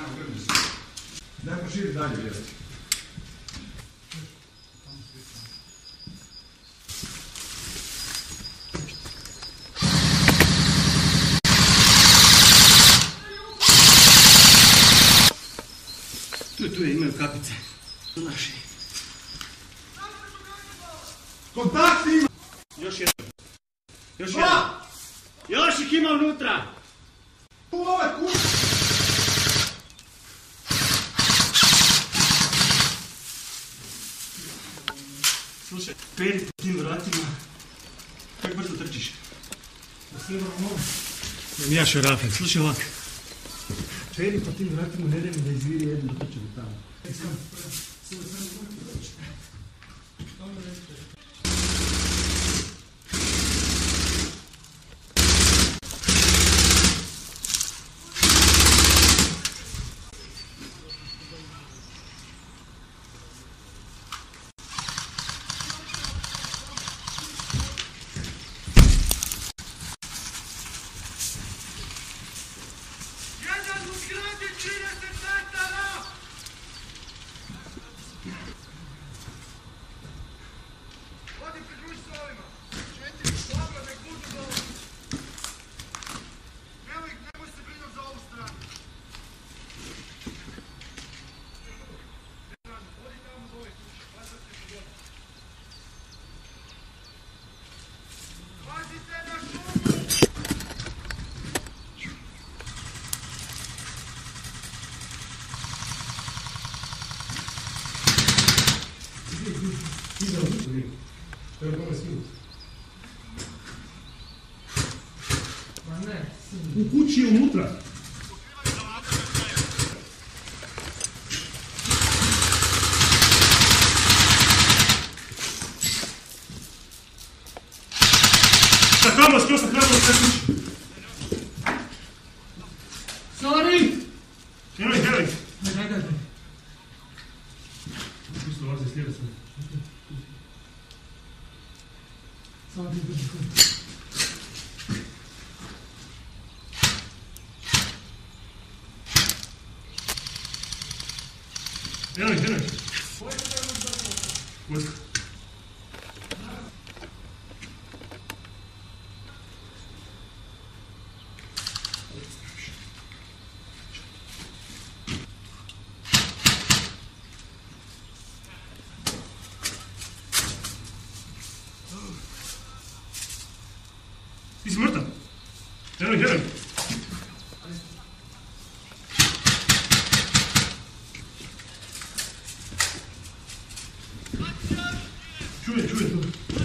Daj proširi dalje, vjerati. Tu je, imaju kapice. Naši. Kontakt ima! Još jedan. Još jedan. Još ih ima unutra! Ovo je kuć! Slušaj, peri po tim vratima. Kako brzo trčiš? Ja šarafe, slušaj ovak. Peri po tim vratima, ne daj mi da izviri jednu dotrčemo tamo. U kući je unutra. Sakamo, skoro sakamo, sve kući. Sorry! Heroj. Gledajte. Pusto vas je slijeda sve. Samo ti drži kod. Heroj. Vojska. Ti si mrtav. Heroj. Čuje tu.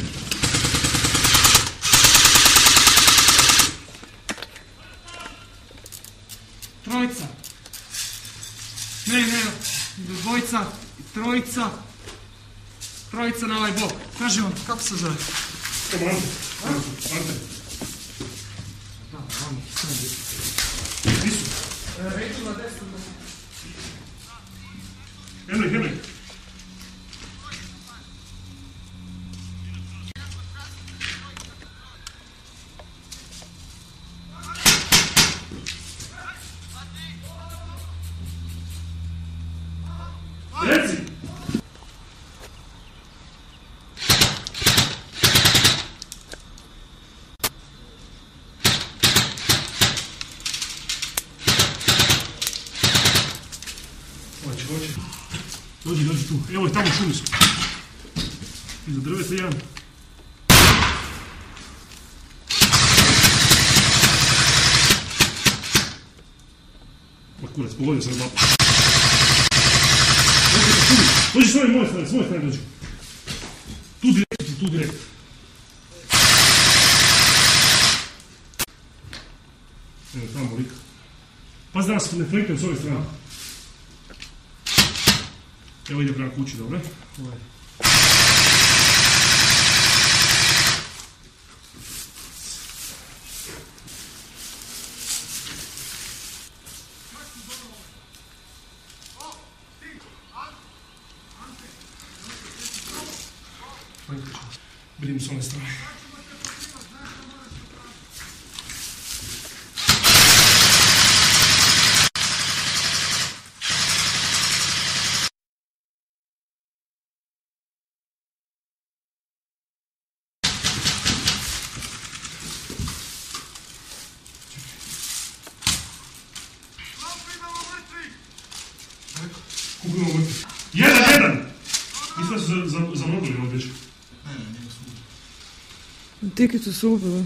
Trojica. Ne, dvojica, trojica. Trojica na ovaj bok. Kaži vam, kako se zove? Ante. Da, vamo, sve. Gdje su? Reći na desno. Heroj. Reci! Hoće. Dođi tu. Evo je tamo šumi su. Iza drveta jedan. Ma kurac, pogodio sam mapu. Dođi s moje strane dođi. Tu direkt. Evo tamo lika. Pazi da nas ne flinkaju s ove strane. Evo ide prema kući, dobro? Vidim s one strane. zamrobili od dečka? Ne, njega su ubili. Tikicu su ubili.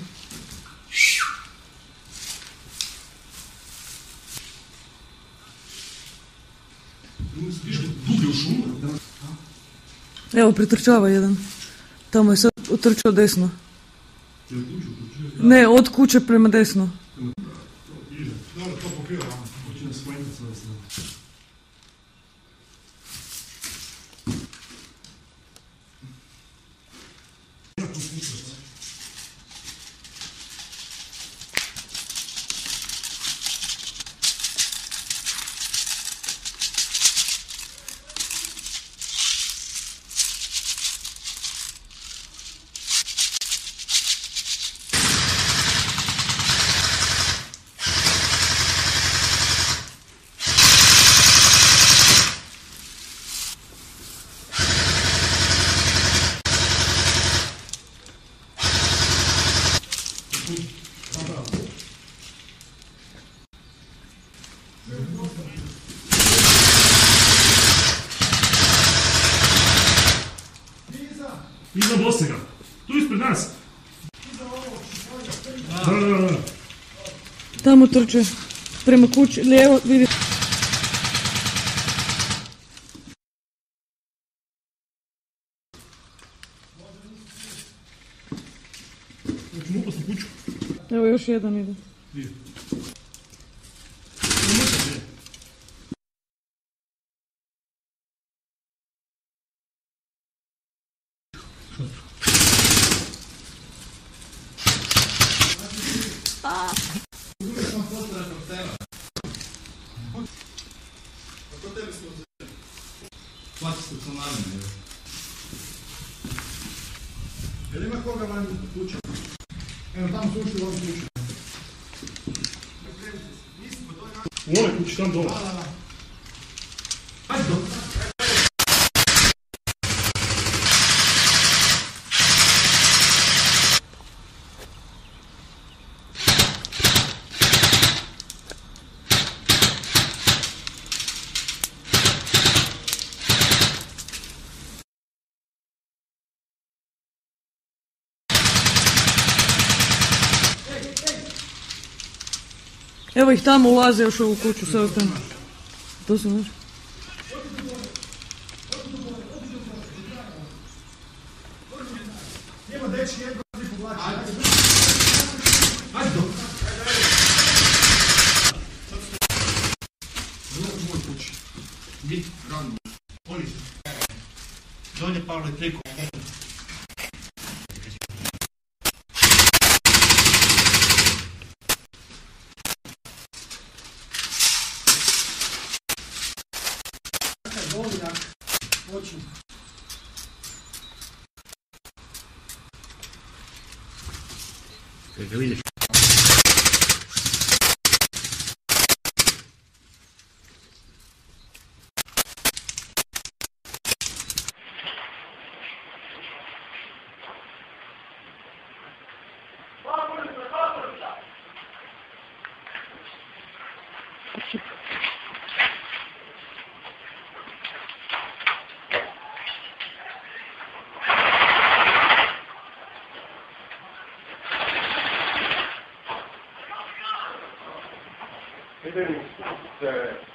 Viš dublje u šumu? Evo, pritrčava jedan. Tamo je sad utrčao desno. Je u kuću? Ne, od kuće prema desno. Ide. Dobro, to pokriva. Hoće nas smanjiti sve sve. Iza Bosega. Tu ispred nas. Da. Tamo trče. Prema kući, lijevo, vidi. Hoćemo upast u kuću. Evo, još jedan ide. Gdje? Plati stacionarno. Jel ima koga van kuće? Evo tamo su ušli u ovu kuću. U ovoj kući, tam dole. Ajde dobro. Evo ih tamo ulaze još u ovu kuću, sve ostane. To su naši. Nijemo dečki, jedno ti povlači. Ajde dobro. U moj kući. Gdje? Rano. Oli. Dolje Pavle preko. Dovoljak. Počnu. Kaj ga vidiš? Idem se